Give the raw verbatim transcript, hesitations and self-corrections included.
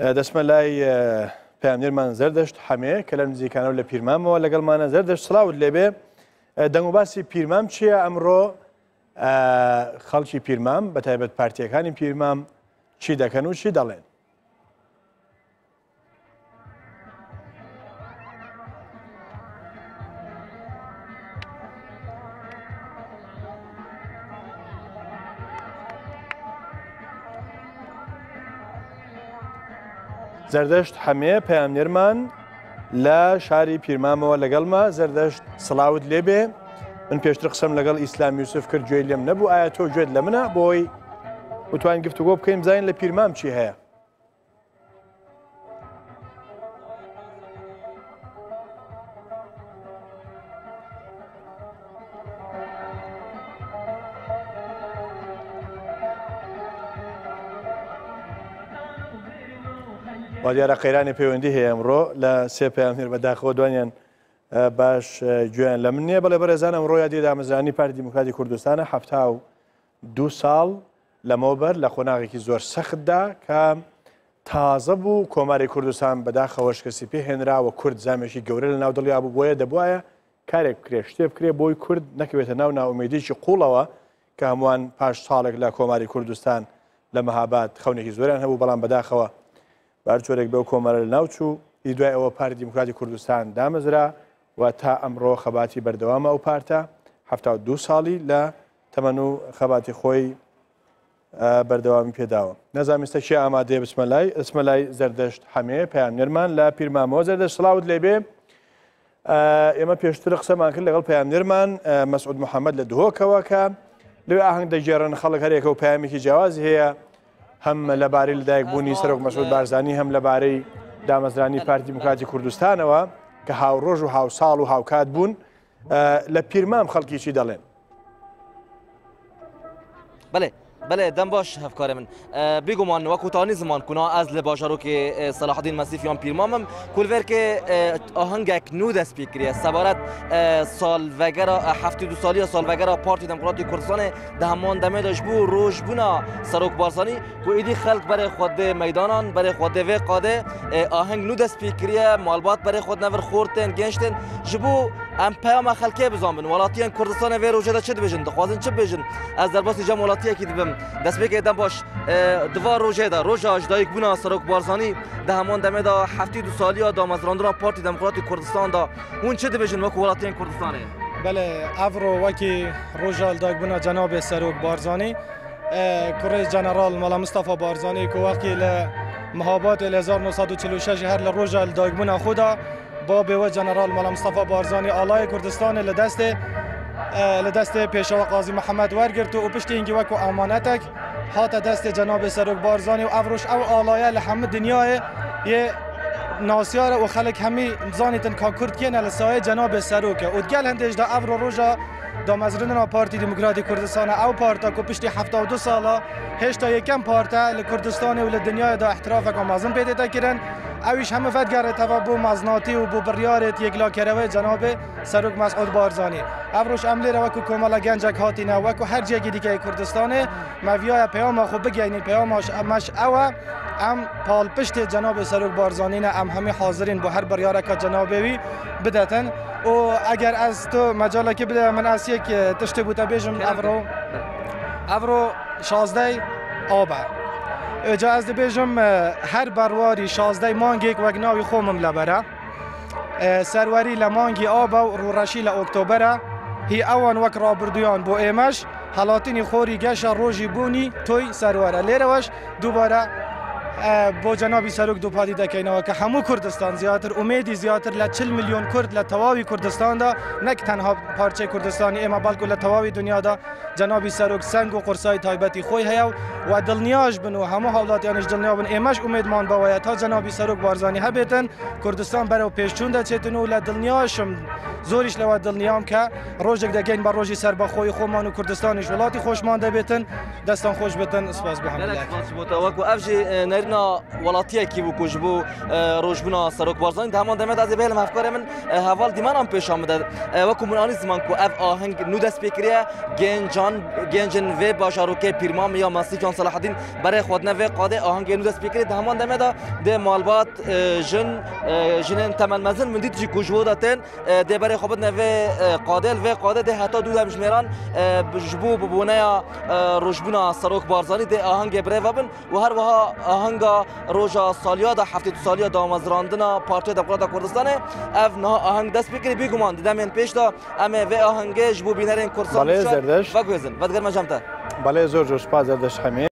دەچمە لای پەیامبەرمان زەردەشت حەمێ کە لە نزیکانەوە لە پیرمامەوە لەگەڵمانە. زەردەشت سڵاوت لێبێ، دەنگ و باسی پیرمام چییە ئەمڕۆ؟ خەڵکی پیرمام بەتایبەت پارتیەکانی پیرمام چی دەکەن و چی دەڵێن؟ زەردەشت حەمێ پەیامبەرمان لە شاری پیرمامەوە لەگەڵمە. زەردەشت سڵاوت لێبێ، من پێشتر قسەم لەگەڵ ئیسلام یوسف کرد، گوێی لێم نەبوو. ئایا تۆ گوێت لە منە بۆی بتوانین گفتوگۆ بکەین بزانین لە پیرمام چی هەیە؟ وا دیارە قەیرانی پەیوەندی هەیە ئەمڕۆ لە سێ پەیامبەر بەداخەوە دوانیان باش گوێیان لە من نییە. بەڵێ بەڕێزان، ئەمڕۆ یادی دامەزرانی پارتی دیموکراتی کوردستانە هەفتا و دوو ساڵ لەمەوبەر لە خۆناغێکی زۆر سەختدا کە تازە بوو کۆماری کوردستان بەداخەوە شکستی پێهێنراوە، کورد زامێکی گەورە لە ناو دڵیا بوو. بۆیە دەبوایە کارێک بکرێ، شتێ بکرێ بۆی کورد نەکەوێتە ناو ناومێدیی قوڵەوە کە هەمووان پاش ساڵێک لە کۆماری کوردستان لە مەهاباد خەونێکی زۆریان هەبوو، بەڵام بەداخەوە بارچۆرێک بەو کۆمەرە لە ناوچوو. هی دوای ئەوە پارتی دیموکراتی کوردستان دامەزرا و تا ئەمڕۆ خەباتی بەردەوامە ئەو پارتە هەفتا و دوو ساڵی لە تەمەن و خەباتی خۆی بەردەوامی پێداوە. نەزانم ئێستا چی ئامادەیە بچمە لای ئەچمە لای زەردەشت حەمێ پەیامبەرمان لە پیرمامەوە. زەردەشت سڵاوت لێبێ، ئێمە پێشتر قسەمان کرد لەگەڵ پەیامبەرمان مەسعود محەممەد لە دهۆکەوە کە لەوێ ئاهەنگ دەگێڕن خەڵک هەرێکە و پەیامێکی جیاوازی هەیە، هەم لەبارەی لەدایکبوونی سەرۆک مەسعود بارزانی، هەم لەبارەی دامەزرانی پارتی دیموکراتی کوردستانەوە کە هاوڕۆژ و هاوساڵ و هاوکات بوون. لە پیرمام خەڵکی چی دەڵێن؟ بەڵێ بەڵێ دەم باش هەفکارە من بێگومان وەکوتانی زمان کونا ئەز لە باژارۆکێ سەلاحەدین مەسیفیان پیرمامم کولڤێرکێ ئاهەنگێک نو دەست پێ کردە سەبارەت ساڵڤەگەرە هەفتی دو ساڵیە ساڵڤەگەرە پارتی دەموکراتی کوردستانê di heman demê de ji bo rojbûna Serokbarzanî ku êdî xelk berê xwedê meydanan berê xwedê vê qadê aheng nû dest pê kiriye malbat berê xwed nevir xort tên genç tên ji bo em peyama xelkê bizanbin welatiyên Kurdistanê vê rojê de çi dibêjin dixwazin çi bêjin ez derbasî cem welatiyekî dibim destpêkê dem baş diva rojê de roja ji dayîkbûna Serokbarzanî di heman demê de heftî du saliya damezrandina Partî Demokratîk Kurdistan da hûn çi dibêjin wekû welatiyên Kurdistanê؟ بله افرو وکی روجال داگبونا جناب سروک بارزانی کره جنرال مالا مصطفی بارزانی که وقتی ل مهابات هزار و نهصد و چهل و شش هر ل روجال داگبونا خدا با به و جنرال مالا مصطفی بارزانی آلای کردستان لدست لدست پیشوا قاضی محمد ورگرت و پشت اینگی وکو امانتک هات دست جناب سروک بارزانی و افروش او آلای لحم دنیای یه ناسیار و خلک همی زانیتن که کرد که نلسای جناب سروکه و دگل هندش دا افرو روژا دامزرندنا پارتی دموکراتی کردستان او پارتا که پشتی هفته و دو ساله هشتا یکم پارتا لکردستان و لدنیای دا احتراف که مازن پیدا تکرن اویش همه فدگره توا بو مزناتی و بو بریارت یکلا کروه جناب سروک مسعود بارزانی افروش عملی رو وکو کمالا گنجک هاتینه وکو هر جایی دیگه کردستان مویای پیام خوب بگینی پیامش مش او ام پال پشت جناب سروک بارزانی نه ام همه حاضرین با هر بریاره که جنابوی بدتن و اگر از تو مجاله که بده من از یک تشت بوده بیجم افرو افرو شازده آبه اجا از بیجم هر برواری شازده مانگیک وگناوی خومم لبره سروری لمانگی آبه و رو رشی لأکتوبره هی اوان وک رابردویان بو ایمش حالاتینی خوری گش روژی بونی توی سروره لیروش دوباره با جنابی سروک دو پادی دکینه که همو کردستان زیاتر امیدی زیاتر ل چهل میلیون کرد ل تواوی کردستان دا نک تنها پارچه کردستانی اما بلکه ل تواوی دنیا دا جنابی سروک سنگ و قرصای تایبتی خوی هیا و دلنیاش بنو همو حالاتیانش دلنیا بن امش امیدمان باویا تا جنابی سروک بارزانی هبتن کردستان برو پیشچون دا چتنو ل دلنیاشم زوریش لو دلنیام که روزک دگین بر روزی سر با خوی خومان و کردستانش ولاتی خوشمانده بتن دستان خوش بتن اسپاس به همه و افجی روشبنا ولاتیه کی بو کجبو روشبنا سروک بارزانی دهمان دمت از بیل افکار من حوال دیمان هم پیش آمده و کمونانی زمان کو اف آهنگ نو دست بکریه گنجان گنجن و باشاروک پیرمام یا مسیح صلاح الدین برای خود نه و قاده آهنگ نو دست بکریه دهمان دمت ده مالبات جن جنن تمن مزن من دیت جی کجبو داتن ده برای خود نه و قاده و قاده ده حتی دو دمش میران جبو ببونه روشبنا سروک بارزانی ده آهنگ برای وبن و هر وها آهنگا روزا سالیا دا هفته سالیا دامزراندنا پارتی دموکرات کردستان اف نه آهنگ دست بگیری بیگمان دیدم این پیش دا اما و آهنگش بو بینرین کورسان بله زردش و گوزن و دیگر مجموعه بله زور جوش پا زردش همین